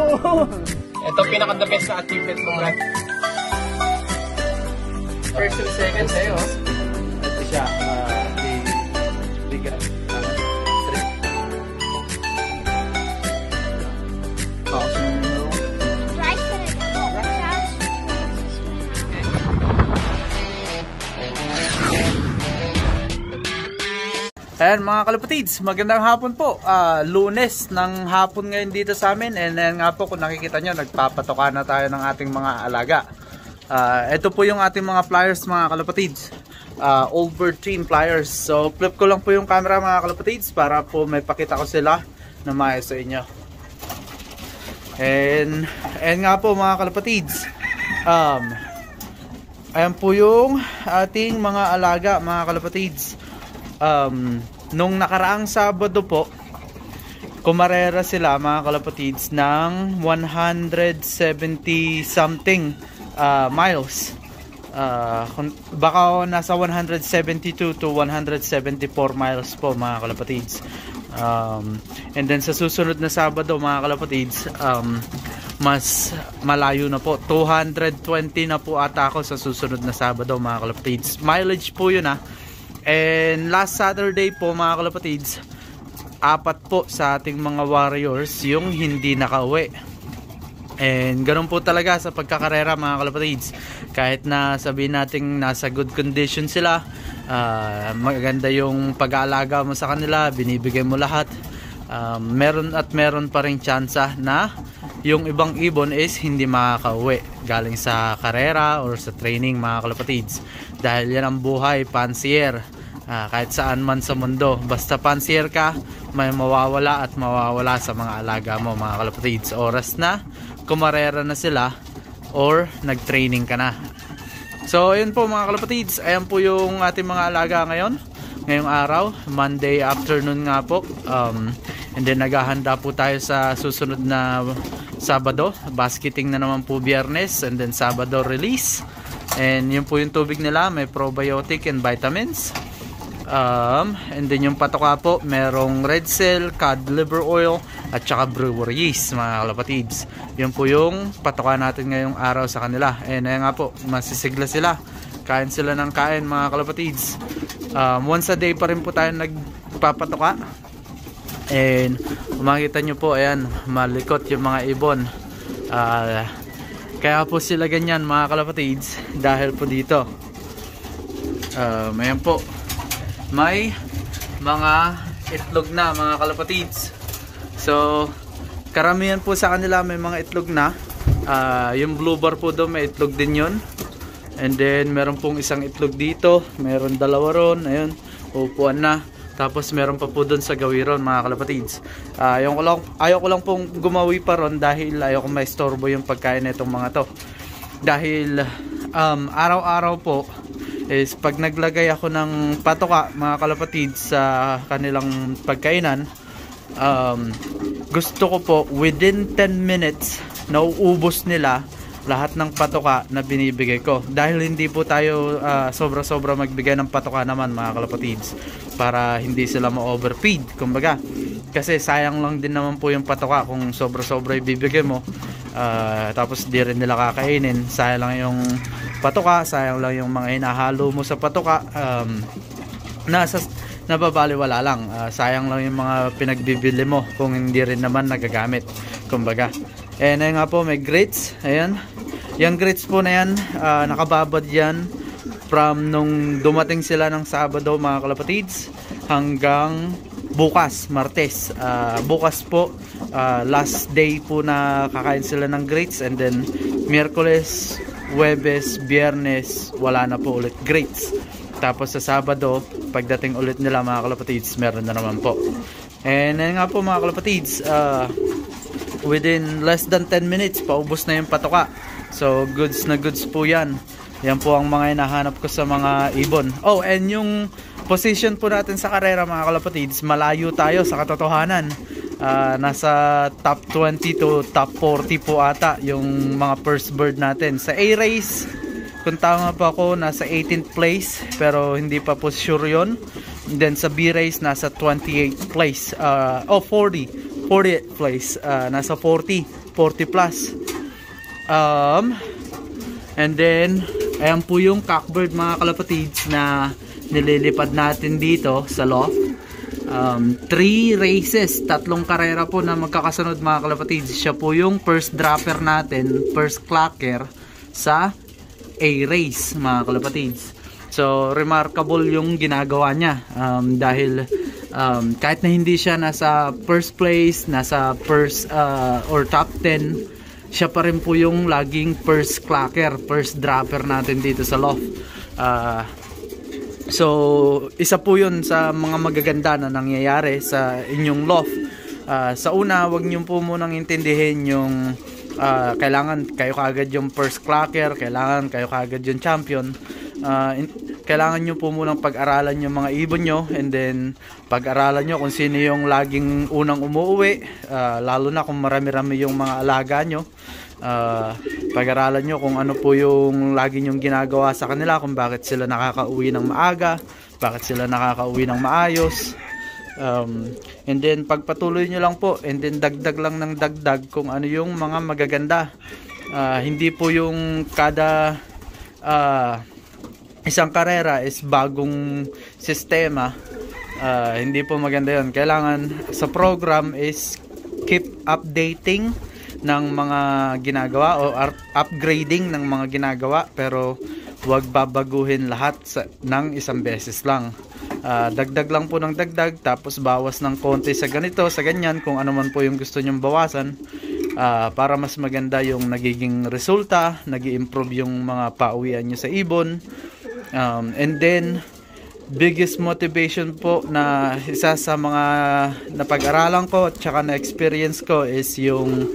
Ito pinaka-the best na achievement mo, Brad. First and second sa'yo. Ito siya, bigyan. Ayan mga kalapatids, magandang hapon po. Lunes ng hapon ngayon dito sa amin. And nga po kung nakikita nyo, nagpapatoka na tayo ng ating mga alaga. Ito po yung ating mga pliers mga kalapatids. Old Bird Team pliers. So flip ko lang po yung camera mga kalapatids para po may pakita ko sila na maayos sa inyo. And nga po mga kalapatids, ayan po yung ating mga alaga mga kalapatids. Nung nakaraang Sabado po, kumarera sila mga kalapatids ng 170 something miles. Baka nasa 172 to 174 miles po mga kalapatids. And then sa susunod na Sabado mga kalapatids, mas malayo na po, 220 na po ata ako sa susunod na Sabado mga kalapatids. Mileage po yun And last Saturday po mga kalapatids, 4 po sa ating mga warriors yung hindi nakauwi. And ganun po talaga sa pagkakarera mga kalapatids. Kahit na sabihin natin nasa good condition sila, maganda yung pag-aalaga mo sa kanila, binibigay mo lahat, meron pa rin tsansa na yung ibang ibon is hindi makakauwi galing sa karera or sa training mga kalapatids. Dahil yan ang buhay, pansier. Kahit saan man sa mundo, basta pansier ka, may mawawala at mawawala sa mga alaga mo mga kalapatids. Oras na kumarera na sila or nag-training ka na. So ayun po mga kalapatids, ayan po yung ating mga alaga ngayong araw, Monday afternoon nga po. And then naghahanda po tayo sa susunod na Sabado, basketing na naman po Biyernes, and then Sabado release. And yun po yung tubig nila, may probiotic and vitamins. And then yung patoka po, merong red cell, cod liver oil, at saka brewer yeast mga kalapatids. Yun po yung patoka natin ngayong araw sa kanila. And ayun nga po, masisigla sila, kain sila ng kain mga kalapatids. Once a day pa rin po tayo nagpapatoka. And makikita nyo po, ayan, malikot yung mga ibon. Kaya po sila ganyan mga kalapatids, dahil po dito ayan po, may mga itlog na mga kalapatids. So karamihan po sa kanila may mga itlog na. Yung blue bar po doon, may itlog din yun. And then meron pong isang itlog dito, meron dalawa ron, ayun, upuan na. Tapos meron pa po doon sa gawiron mga kalapatids. Ayaw ko lang pong gumawi pa ron dahil ayaw ko maistorbo yung pagkain na itong mga to. Dahil araw-araw po is pag naglagay ako ng patoka mga kalapatids sa kanilang pagkainan, gusto ko po within 10 minutes nauubos nila lahat ng patoka na binibigay ko. Dahil hindi po tayo sobra-sobra magbigay ng patoka naman mga kalapatids, para hindi sila ma-overfeed kumbaga. Kasi sayang lang din naman po yung patoka kung sobra-sobra ibibigay mo, tapos di rin nila kakainin. Sayang lang yung patoka, sayang lang yung mga hinahalo mo sa patoka, nababaliwala lang. Sayang lang yung mga pinagbibili mo kung hindi rin naman nagagamit kumbaga. And ayun nga po, may grits. Ayan, yung grits po na yan, nakababad yan from nung dumating sila ng Sabado mga kalapatids hanggang bukas, Martes. Bukas po, last day po na kakain sila ng grits. And then Miyerkules, Huwebes, Biyernes, wala na po ulit grits. Tapos sa Sabado, pagdating ulit nila mga kalapatids, meron na naman po. And ayun nga po mga kalapatids, within less than 10 minutes paubos na yung patoka. So goods na goods po yan. Yan po ang mga hinahanap ko sa mga ibon. Oh, and yung position po natin sa karera mga kalapatids, malayo tayo sa katotohanan. Nasa top 20 to top 40 po ata yung mga first bird natin. Sa A-race, kung tama pa ako, nasa 18th place, pero hindi pa po sure yun. And then sa B-race, nasa 28th place. 40 40th place. Nasa 40 plus. And then, ayan po yung cockbird mga kalapatids na nililipad natin dito sa loft. 3 races, 3 karera po na magkakasunod mga kalapatids. Siya po yung first dropper natin, first clocker sa A race mga kalapatids. So remarkable yung ginagawa niya, dahil kahit na hindi siya nasa first place, nasa first or top 10, siya pa rin po yung laging first clocker, first dropper natin dito sa loft. So isa po yun sa mga magaganda na nangyayari sa inyong loft. Sa una, wag niyo po munang intindihin yung kailangan kayo kaagad yung first clocker, kailangan kayo kaagad yung champion. Kailangan nyo po munang pag-aralan yung mga ibon nyo, and then pag-aralan nyo kung sino yung laging unang umuwi, lalo na kung marami-rami yung mga alaga nyo. Pag-aralan nyo kung ano po yung lagi nyong ginagawa sa kanila, kung bakit sila nakakauwi ng maaga, bakit sila nakakauwi ng maayos. And then pagpatuloy nyo lang po, and then dagdag lang ng dagdag kung ano yung mga magaganda. Hindi po yung kada isang karera is bagong sistema. Hindi po maganda yun. Kailangan sa program is keep updating ng mga ginagawa o upgrading ng mga ginagawa, pero huwag babaguhin lahat ng isang beses lang. Dagdag lang po ng dagdag, tapos bawas ng konti sa ganito, sa ganyan, kung ano man po yung gusto nyong bawasan, para mas maganda yung nagiging resulta, nag-i-improve yung mga pauwian nyo sa ibon. And then biggest motivation po na isa sa mga napag-aralan ko at saka na-experience ko is yung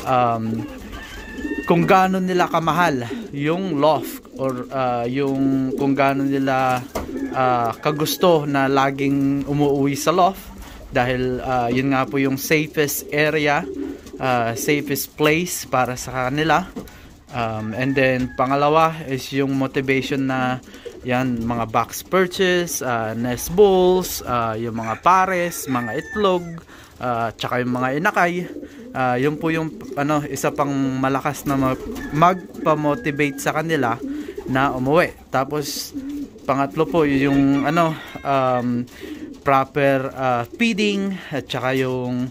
kung gaano nila kamahal yung loft, or yung kung gaano nila kagusto na laging umuwi sa loft, dahil yun nga po yung safest area, safest place para sa kanila. And then pangalawa is yung motivation na yan, mga box purchase, nest balls, yung mga pares, mga itlog, tsaka yung mga inakay. Yun po yung isa pang malakas na magpa-motivate sa kanila na umuwi. Tapos pangatlo po yung proper feeding, at tsaka yung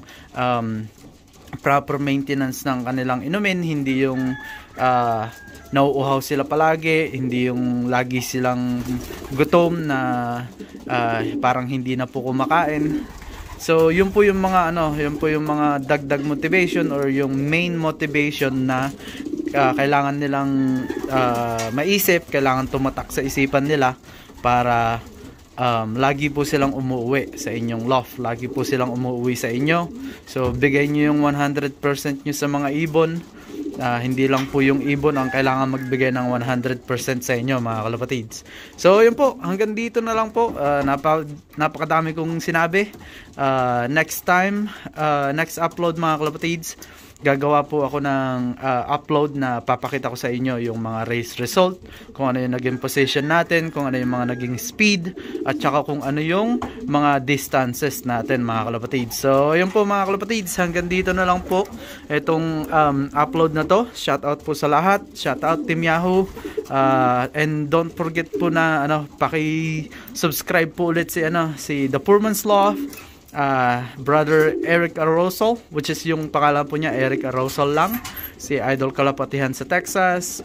proper maintenance ng kanilang inumin. Hindi yung nauuhaw sila palagi, hindi yung lagi silang gutom na parang hindi na po kumakain. So yun po yung mga yun po yung mga dagdag motivation, or yung main motivation na kailangan nilang maisip, kailangan tumatak sa isipan nila para lagi po silang umuwi sa inyong loft, lagi po silang umuwi sa inyo. So bigay nyo yung 100% nyo sa mga ibon. Hindi lang po yung ibon ang kailangan magbigay ng 100% sa inyo mga kalapatids. So yun po, hanggang dito na lang po. Napakadami kong sinabi. Next time, next upload mga kalapatids, gagawa po ako ng upload na papakita ko sa inyo yung mga race result, kung ano yung naging position natin, kung ano yung mga naging speed, at saka kung ano yung mga distances natin mga kalapatids. So yun po mga kalapatids, hanggang dito na lang po itong upload na to. Shoutout po sa lahat, shoutout Team Yahoo, and don't forget po na paki-subscribe po ulit si The Poorman's Loft, Brother Eric Arrozal, which is yung pangalan po niya, Eric Arrozal lang. Si Idol Kalapatihan sa Texas.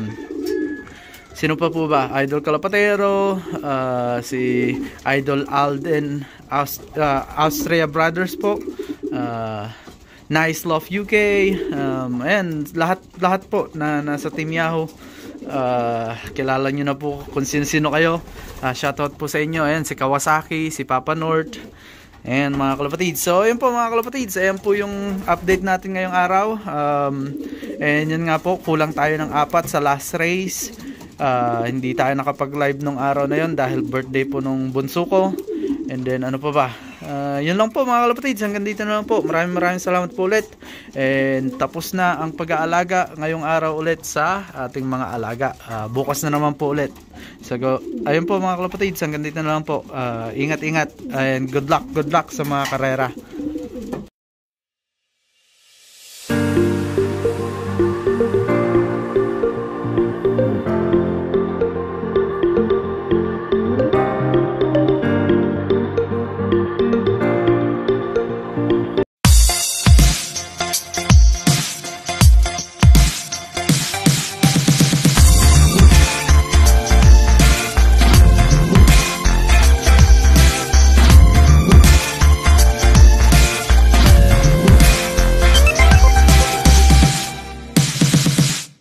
Sino pa po ba? Idol Kalapatero, si Idol Alden, Austria Brothers po, Nice Love UK, and lahat po na nasa Team Yahoo. Kilala nyo na po kung sino kayo. Shoutout po sa inyo. Ayan, si Kawasaki, si Papa North, and mga kalapatids. So ayun po mga kalapatids, ayan po yung update natin ngayong araw. And yun nga po, kulang tayo ng 4 sa last race. Hindi tayo nakapag live nung araw na yun dahil birthday po nung bunso ko. And then ano pa ba, yun lang po mga kalapatids, hanggang dito na lang po. Maraming salamat po ulit. And tapos na ang pag-aalaga ngayong araw ulit sa ating mga alaga. Bukas na naman po ulit. So ayun po mga kalapatids, hanggang dito na lang po. Ingat and good luck sa mga karera.